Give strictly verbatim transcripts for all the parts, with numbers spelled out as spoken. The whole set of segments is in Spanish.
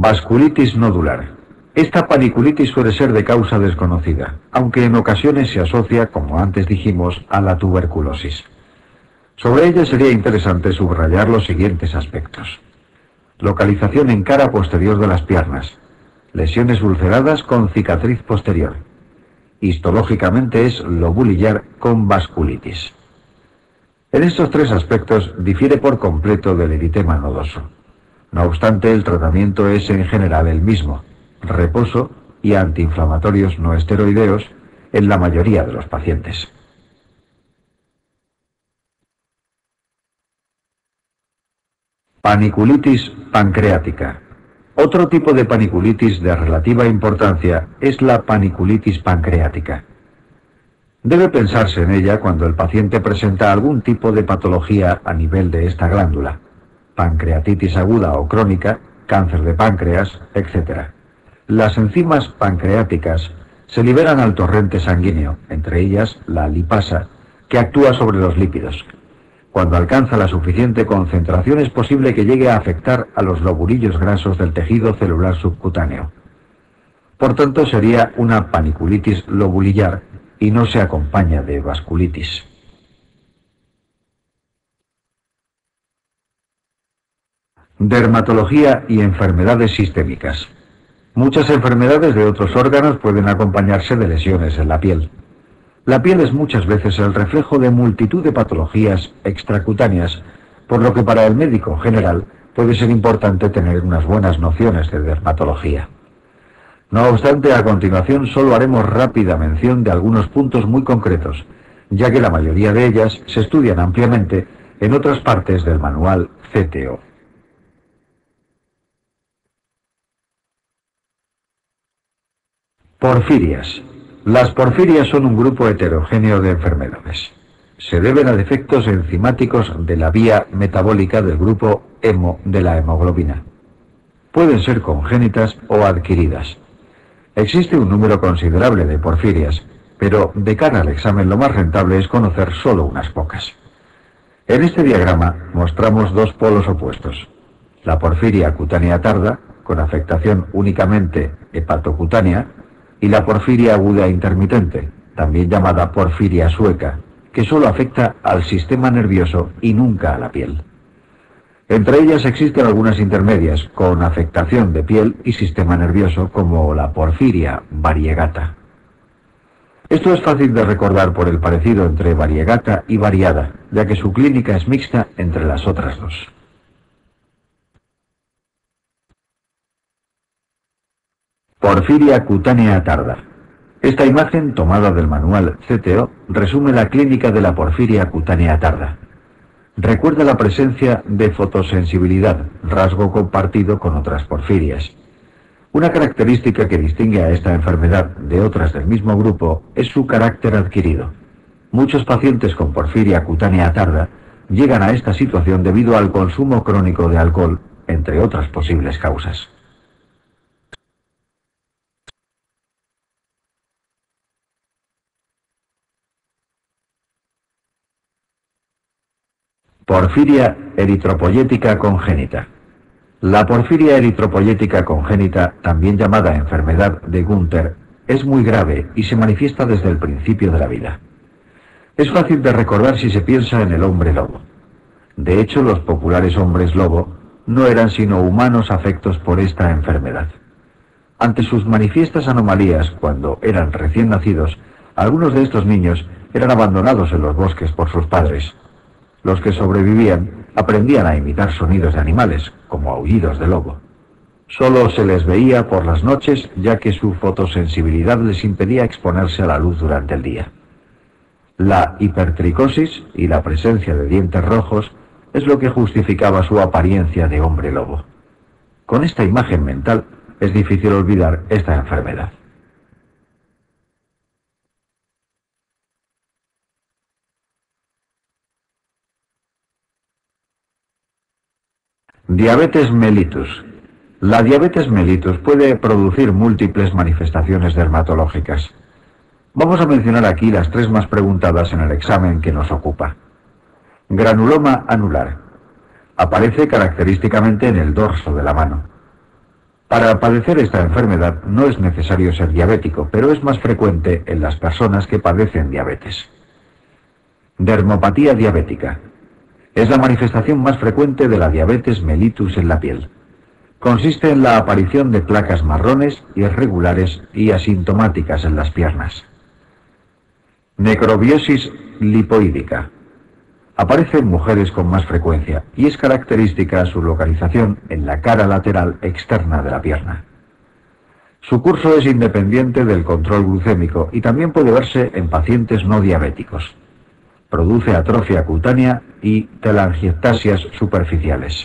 Vasculitis nodular. Esta paniculitis suele ser de causa desconocida, aunque en ocasiones se asocia, como antes dijimos, a la tuberculosis. Sobre ella sería interesante subrayar los siguientes aspectos. Localización en cara posterior de las piernas. Lesiones ulceradas con cicatriz posterior. Histológicamente es lobulillar con vasculitis. En estos tres aspectos difiere por completo del eritema nodoso. No obstante, el tratamiento es en general el mismo: reposo y antiinflamatorios no esteroideos en la mayoría de los pacientes. Paniculitis pancreática. Otro tipo de paniculitis de relativa importancia es la paniculitis pancreática. Debe pensarse en ella cuando el paciente presenta algún tipo de patología a nivel de esta glándula: pancreatitis aguda o crónica, cáncer de páncreas, etcétera. Las enzimas pancreáticas se liberan al torrente sanguíneo, entre ellas la lipasa, que actúa sobre los lípidos. Cuando alcanza la suficiente concentración es posible que llegue a afectar a los lobulillos grasos del tejido celular subcutáneo. Por tanto, sería una paniculitis lobulillar y no se acompaña de vasculitis. Dermatología y enfermedades sistémicas. Muchas enfermedades de otros órganos pueden acompañarse de lesiones en la piel. La piel es muchas veces el reflejo de multitud de patologías extracutáneas, por lo que para el médico general puede ser importante tener unas buenas nociones de dermatología. No obstante, a continuación solo haremos rápida mención de algunos puntos muy concretos, ya que la mayoría de ellas se estudian ampliamente en otras partes del manual C T O. Porfirias. Las porfirias son un grupo heterogéneo de enfermedades. Se deben a defectos enzimáticos de la vía metabólica del grupo hemo de la hemoglobina. Pueden ser congénitas o adquiridas. Existe un número considerable de porfirias, pero de cara al examen lo más rentable es conocer solo unas pocas. En este diagrama mostramos dos polos opuestos: la porfiria cutánea tarda, con afectación únicamente hepatocutánea, y la porfiria aguda intermitente, también llamada porfiria sueca, que solo afecta al sistema nervioso y nunca a la piel. Entre ellas existen algunas intermedias, con afectación de piel y sistema nervioso, como la porfiria variegata. Esto es fácil de recordar por el parecido entre variegata y variada, ya que su clínica es mixta entre las otras dos. Porfiria cutánea tarda. Esta imagen, tomada del manual C T O, resume la clínica de la porfiria cutánea tarda. Recuerda la presencia de fotosensibilidad, rasgo compartido con otras porfirias. Una característica que distingue a esta enfermedad de otras del mismo grupo es su carácter adquirido. Muchos pacientes con porfiria cutánea tarda llegan a esta situación debido al consumo crónico de alcohol, entre otras posibles causas. Porfiria eritropoyética congénita. La porfiria eritropoyética congénita, también llamada enfermedad de Günther, es muy grave y se manifiesta desde el principio de la vida. Es fácil de recordar si se piensa en el hombre lobo. De hecho, los populares hombres lobo no eran sino humanos afectos por esta enfermedad. Ante sus manifiestas anomalías, cuando eran recién nacidos, algunos de estos niños eran abandonados en los bosques por sus padres. Los que sobrevivían aprendían a imitar sonidos de animales, como aullidos de lobo. Solo se les veía por las noches, ya que su fotosensibilidad les impedía exponerse a la luz durante el día. La hipertricosis y la presencia de dientes rojos es lo que justificaba su apariencia de hombre lobo. Con esta imagen mental es difícil olvidar esta enfermedad. Diabetes mellitus. La diabetes mellitus puede producir múltiples manifestaciones dermatológicas. Vamos a mencionar aquí las tres más preguntadas en el examen que nos ocupa. Granuloma anular. Aparece característicamente en el dorso de la mano. Para padecer esta enfermedad no es necesario ser diabético, pero es más frecuente en las personas que padecen diabetes. Dermopatía diabética. Es la manifestación más frecuente de la diabetes mellitus en la piel. Consiste en la aparición de placas marrones, irregulares y asintomáticas en las piernas. Necrobiosis lipoídica. Aparece en mujeres con más frecuencia y es característica su localización en la cara lateral externa de la pierna. Su curso es independiente del control glucémico y también puede verse en pacientes no diabéticos. Produce atrofia cutánea y telangiectasias superficiales.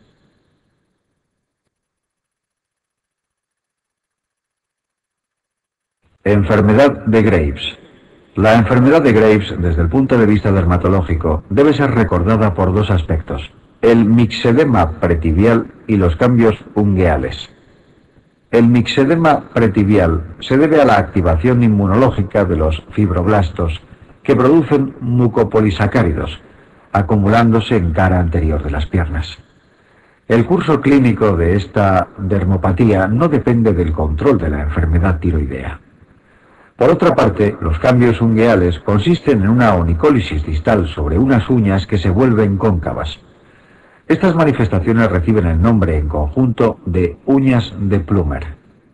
Enfermedad de Graves. La enfermedad de Graves, desde el punto de vista dermatológico, debe ser recordada por dos aspectos: el mixedema pretibial y los cambios ungueales. El mixedema pretibial se debe a la activación inmunológica de los fibroblastos que producen mucopolisacáridos, acumulándose en cara anterior de las piernas. El curso clínico de esta dermopatía no depende del control de la enfermedad tiroidea. Por otra parte, los cambios ungueales consisten en una onicólisis distal sobre unas uñas que se vuelven cóncavas. Estas manifestaciones reciben el nombre en conjunto de uñas de Plummer.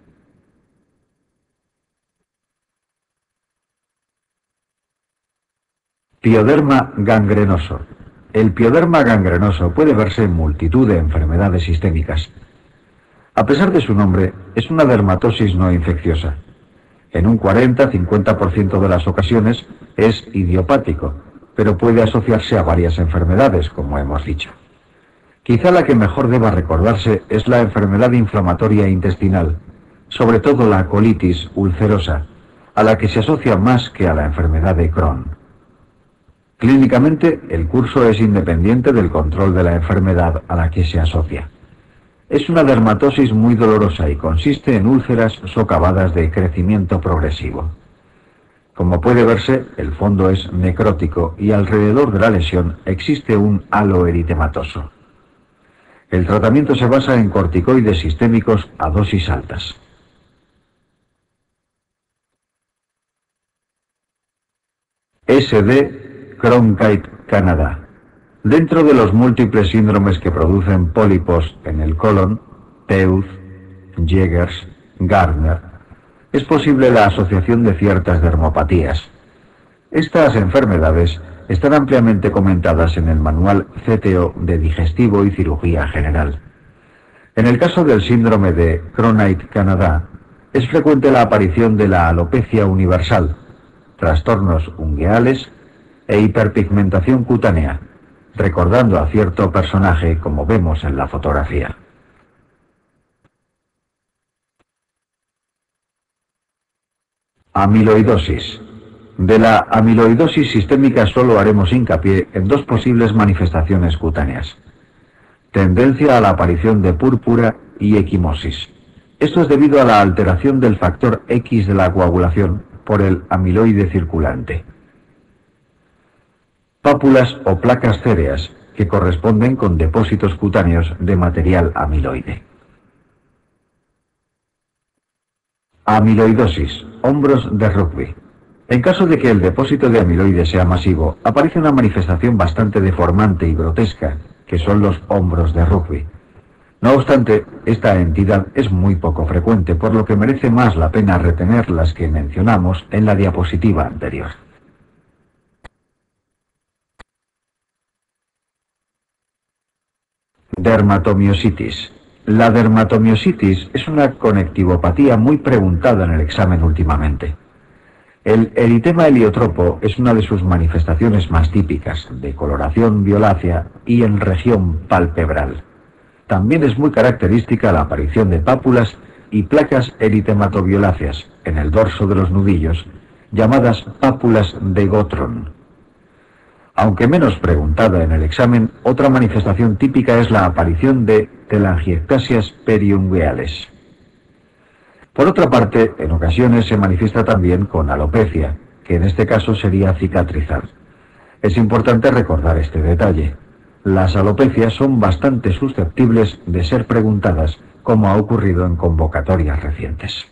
Pioderma gangrenoso. El pioderma gangrenoso puede verse en multitud de enfermedades sistémicas. A pesar de su nombre, es una dermatosis no infecciosa. En un cuarenta a cincuenta por ciento de las ocasiones es idiopático, pero puede asociarse a varias enfermedades, como hemos dicho. Quizá la que mejor deba recordarse es la enfermedad inflamatoria intestinal, sobre todo la colitis ulcerosa, a la que se asocia más que a la enfermedad de Crohn. Clínicamente, el curso es independiente del control de la enfermedad a la que se asocia. Es una dermatosis muy dolorosa y consiste en úlceras socavadas de crecimiento progresivo. Como puede verse, el fondo es necrótico y alrededor de la lesión existe un halo eritematoso. El tratamiento se basa en corticoides sistémicos a dosis altas. S D Cronkite Canadá. Dentro de los múltiples síndromes que producen pólipos en el colon, Peutz, Jägers, Gardner, es posible la asociación de ciertas dermopatías. Estas enfermedades están ampliamente comentadas en el manual C T O de Digestivo y Cirugía General. En el caso del síndrome de Cronkite Canadá, es frecuente la aparición de la alopecia universal, trastornos ungueales e hiperpigmentación cutánea, recordando a cierto personaje como vemos en la fotografía. Amiloidosis. De la amiloidosis sistémica solo haremos hincapié en dos posibles manifestaciones cutáneas: tendencia a la aparición de púrpura y equimosis. Esto es debido a la alteración del factor X de la coagulación por el amiloide circulante. Pápulas o placas céreas, que corresponden con depósitos cutáneos de material amiloide. Amiloidosis, hombros de rugby. En caso de que el depósito de amiloide sea masivo, aparece una manifestación bastante deformante y grotesca, que son los hombros de rugby. No obstante, esta entidad es muy poco frecuente, por lo que merece más la pena retener las que mencionamos en la diapositiva anterior. Dermatomiositis. La dermatomiositis es una conectivopatía muy preguntada en el examen últimamente. El eritema heliotropo es una de sus manifestaciones más típicas, de coloración violácea y en región palpebral. También es muy característica la aparición de pápulas y placas eritematoviolacéas en el dorso de los nudillos, llamadas pápulas de Gottron. Aunque menos preguntada en el examen, otra manifestación típica es la aparición de telangiectasias periungueales. Por otra parte, en ocasiones se manifiesta también con alopecia, que en este caso sería cicatrizar. Es importante recordar este detalle. Las alopecias son bastante susceptibles de ser preguntadas como ha ocurrido en convocatorias recientes.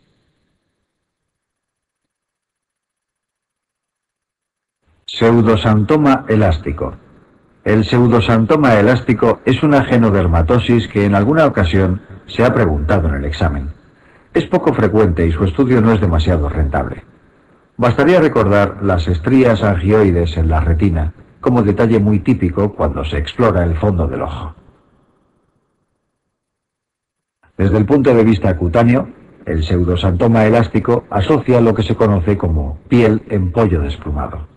Pseudosantoma elástico. El pseudosantoma elástico es una genodermatosis que en alguna ocasión se ha preguntado en el examen. Es poco frecuente y su estudio no es demasiado rentable. Bastaría recordar las estrías angioides en la retina como detalle muy típico cuando se explora el fondo del ojo. Desde el punto de vista cutáneo, el pseudosantoma elástico asocia lo que se conoce como piel en pollo desplumado.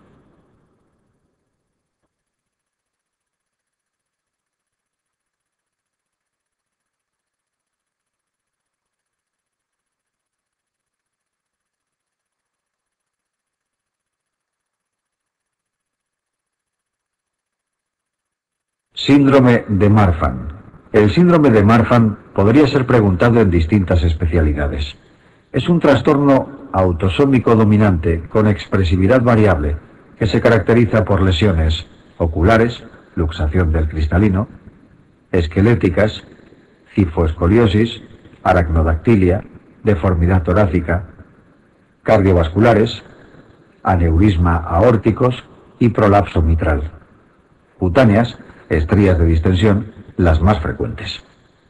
Síndrome de Marfan. El síndrome de Marfan podría ser preguntado en distintas especialidades. Es un trastorno autosómico dominante con expresividad variable que se caracteriza por lesiones oculares, luxación del cristalino, esqueléticas, cifoescoliosis, aracnodactilia, deformidad torácica, cardiovasculares, aneurisma aórticos y prolapso mitral. Cutáneas, estrías de distensión, las más frecuentes.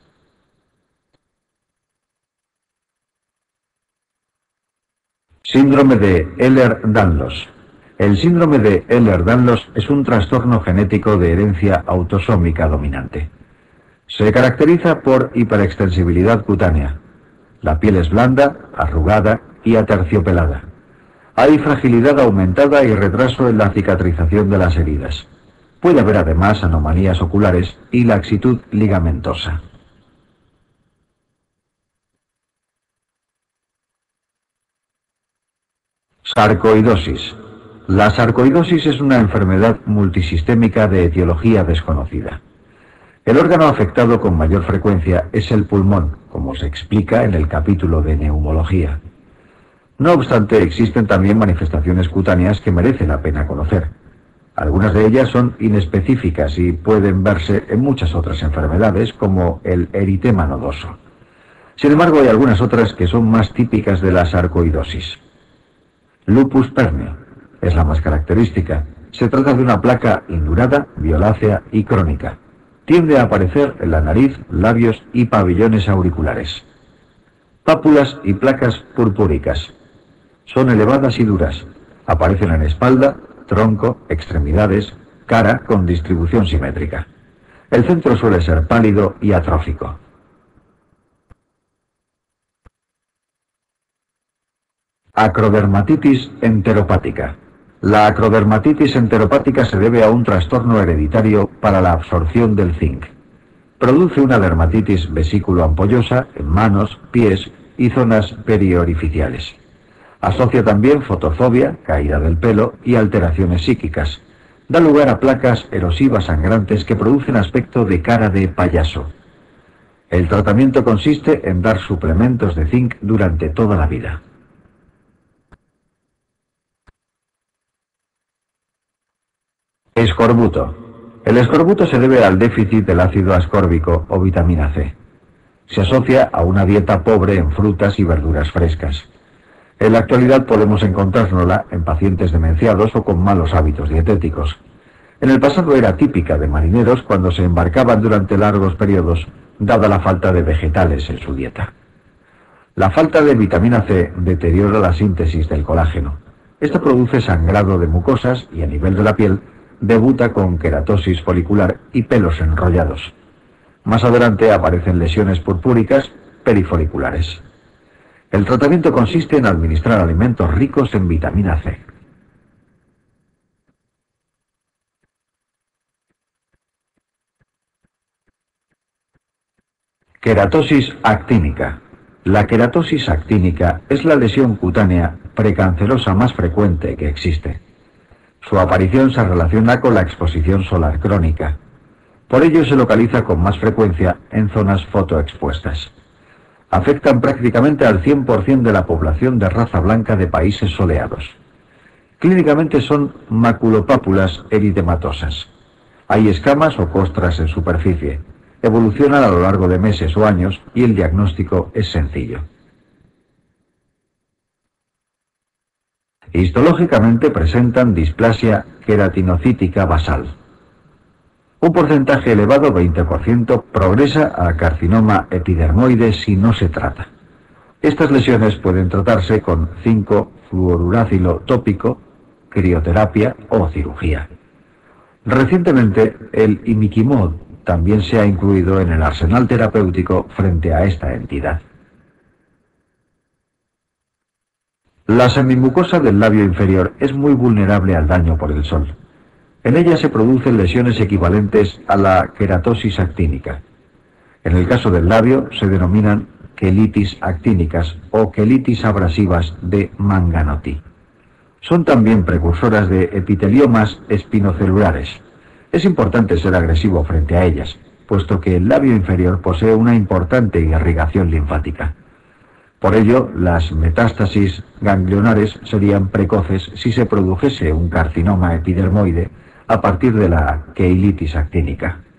Síndrome de Ehlers-Danlos. El síndrome de Ehlers-Danlos es un trastorno genético de herencia autosómica dominante. Se caracteriza por hiperextensibilidad cutánea. La piel es blanda, arrugada y aterciopelada. Hay fragilidad aumentada y retraso en la cicatrización de las heridas. Puede haber además anomalías oculares y laxitud ligamentosa. Sarcoidosis. La sarcoidosis es una enfermedad multisistémica de etiología desconocida. El órgano afectado con mayor frecuencia es el pulmón, como se explica en el capítulo de neumología. No obstante, existen también manifestaciones cutáneas que merece la pena conocer. Algunas de ellas son inespecíficas y pueden verse en muchas otras enfermedades, como el eritema nodoso. Sin embargo, hay algunas otras que son más típicas de la sarcoidosis. Lupus pernio es la más característica. Se trata de una placa indurada, violácea y crónica. Tiende a aparecer en la nariz, labios y pabellones auriculares. Pápulas y placas purpúricas. Son elevadas y duras. Aparecen en espalda, tronco, extremidades, cara con distribución simétrica. El centro suele ser pálido y atrófico. Acrodermatitis enteropática. La acrodermatitis enteropática se debe a un trastorno hereditario para la absorción del zinc. Produce una dermatitis vesículo-ampollosa en manos, pies y zonas periorificiales. Asocia también fotofobia, caída del pelo y alteraciones psíquicas. Da lugar a placas erosivas sangrantes que producen aspecto de cara de payaso. El tratamiento consiste en dar suplementos de zinc durante toda la vida. Escorbuto. El escorbuto se debe al déficit del ácido ascórbico o vitamina C. Se asocia a una dieta pobre en frutas y verduras frescas. En la actualidad podemos encontrárnosla en pacientes demenciados o con malos hábitos dietéticos. En el pasado era típica de marineros cuando se embarcaban durante largos periodos, dada la falta de vegetales en su dieta. La falta de vitamina C deteriora la síntesis del colágeno. Esto produce sangrado de mucosas y a nivel de la piel debuta con queratosis folicular y pelos enrollados. Más adelante aparecen lesiones purpúricas perifoliculares. El tratamiento consiste en administrar alimentos ricos en vitamina C. Queratosis actínica. La queratosis actínica es la lesión cutánea precancerosa más frecuente que existe. Su aparición se relaciona con la exposición solar crónica. Por ello se localiza con más frecuencia en zonas fotoexpuestas. Afectan prácticamente al cien por cien de la población de raza blanca de países soleados. Clínicamente son maculopápulas eritematosas. Hay escamas o costras en superficie. evolucionan a lo largo de meses o años y el diagnóstico es sencillo. Histológicamente presentan displasia queratinocítica basal. Un porcentaje elevado, veinte por ciento, progresa a carcinoma epidermoide si no se trata. Estas lesiones pueden tratarse con cinco fluorurácilo tópico, crioterapia o cirugía. Recientemente, el imiquimod también se ha incluido en el arsenal terapéutico frente a esta entidad. La semimucosa del labio inferior es muy vulnerable al daño por el sol. En ella se producen lesiones equivalentes a la queratosis actínica. En el caso del labio se denominan quelitis actínicas o quelitis abrasivas de Manganoti. Son también precursoras de epiteliomas espinocelulares. Es importante ser agresivo frente a ellas, puesto que el labio inferior posee una importante irrigación linfática. Por ello, las metástasis ganglionares serían precoces si se produjese un carcinoma epidermoide a partir de la queilitis actínica.